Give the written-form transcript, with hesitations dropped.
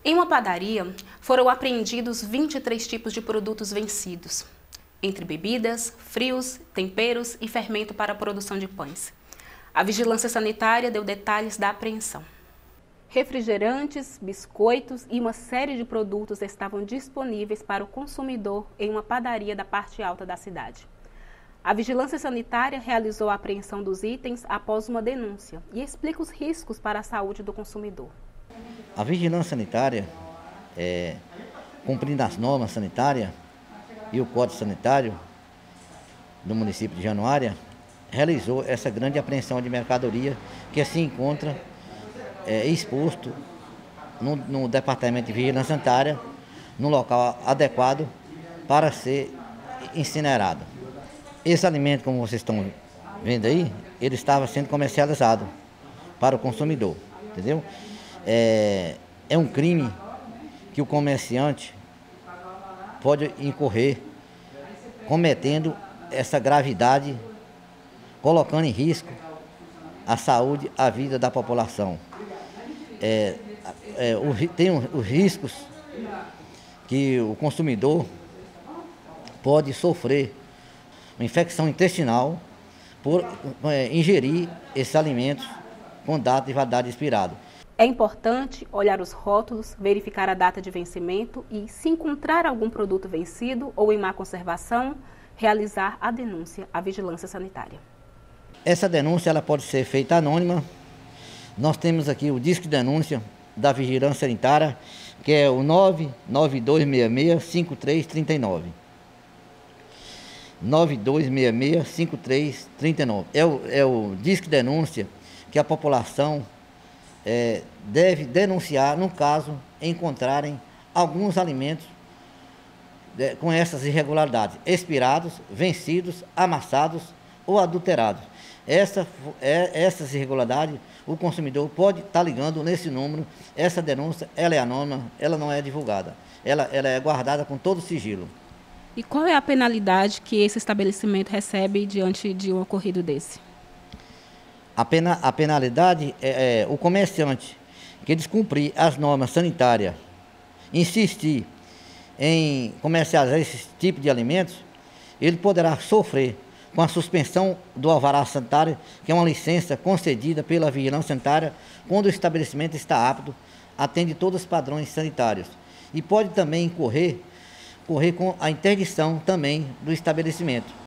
Em uma padaria, foram apreendidos 23 tipos de produtos vencidos, entre bebidas, frios, temperos e fermento para a produção de pães. A Vigilância Sanitária deu detalhes da apreensão. Refrigerantes, biscoitos e uma série de produtos estavam disponíveis para o consumidor em uma padaria da parte alta da cidade. A Vigilância Sanitária realizou a apreensão dos itens após uma denúncia e explica os riscos para a saúde do consumidor. A Vigilância Sanitária, cumprindo as normas sanitárias e o Código Sanitário do município de Januária, realizou essa grande apreensão de mercadoria que se encontra exposto no Departamento de Vigilância Sanitária, no local adequado para ser incinerado. Esse alimento, como vocês estão vendo aí, ele estava sendo comercializado para o consumidor, entendeu? É um crime que o comerciante pode incorrer cometendo essa gravidade, colocando em risco a saúde, a vida da população. Tem os riscos que o consumidor pode sofrer uma infecção intestinal por ingerir esses alimentos com data de validade expirada. É importante olhar os rótulos, verificar a data de vencimento e, se encontrar algum produto vencido ou em má conservação, realizar a denúncia à Vigilância Sanitária. Essa denúncia ela pode ser feita anônima. Nós temos aqui o disco de denúncia da Vigilância Sanitária, que é o 99266-5339. 9266-5339. É o disco de denúncia que a população deve denunciar no caso encontrarem alguns alimentos com essas irregularidades, expirados, vencidos, amassados ou adulterados. Essas irregularidades, o consumidor pode estar ligando nesse número. Essa denúncia, ela é anônima, ela não é divulgada, ela é guardada com todo sigilo. E qual é a penalidade que esse estabelecimento recebe diante de um ocorrido desse? A penalidade é o comerciante que descumprir as normas sanitárias, insistir em comercializar esse tipo de alimentos, ele poderá sofrer com a suspensão do alvará sanitário, que é uma licença concedida pela Vigilância Sanitária quando o estabelecimento está apto, atende todos os padrões sanitários. E pode também incorrer com a interdição também do estabelecimento.